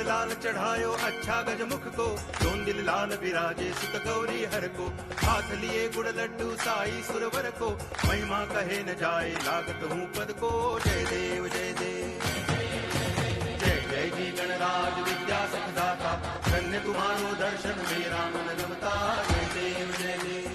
लाल चढ़ायो अच्छा गजमुख को, दोन दिल लाल विराजे सुत गौरी हर को, हाथ लिए गुड़ लड्डू साई सुरवर को, महिमा कहे न जाए लागत हूँ पद को। जय देव जय देव, जय जय जी गणराज विद्या सुखदाता, धन्य तुम्हारो दर्शन मेरा मन रमता। जय देव जय देव।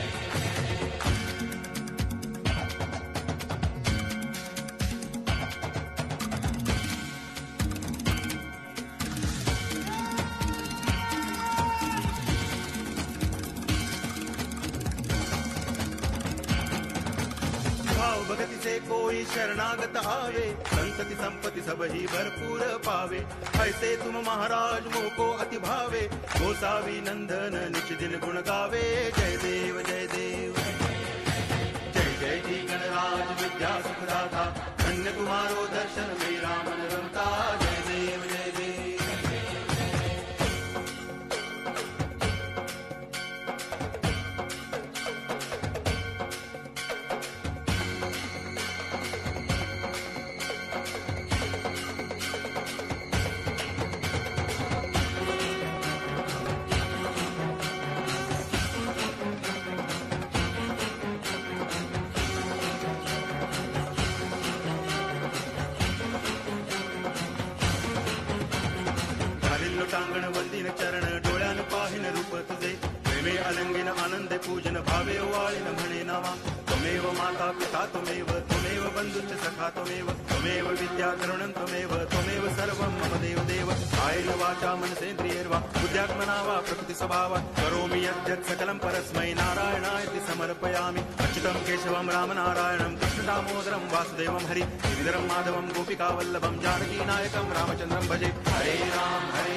भगति से कोई शरणागत आवे, संतति संपत्ति सब ही भरपूर पावे। ऐसे तुम महाराज मोह को अति भावे, गोसावी नंदन निच दिन गुण गावे। जय देव जय देव, जय जय जी गणराज विद्या सुखदाता, धन्य तुम्हारो दर्शन मेरा मन रमता। जय देव जय देव। टांगण वंदिन चरण डोळ्यान पाहिन रूप तुझे, प्रेमे अलंगिन आनंद पूजन भावे वाळिन म्हणे नावा। त्वमेव माता पिता त्वमेव, त्वमेव बंधुश्च सखा त्वमेव, त्वमेव विद्या तरुणं त्वमेव, त्वमेव सर्वं मम देव देव। कायेन वाचा मनसेन्द्रियैर्वा बुद्ध्यात्मना वा प्रकृति स्वभावात् करोमि यद्यत् सकलं परस्मै नारायणायति समर्पयामि। अच्युतं केशवं रामनारायणं कृष्ण दामोदरं वासुदेवं हरि गिरिधरं माधवं गोपिका वल्लभं जानकी नायकं रामचन्द्रं भजे। हरे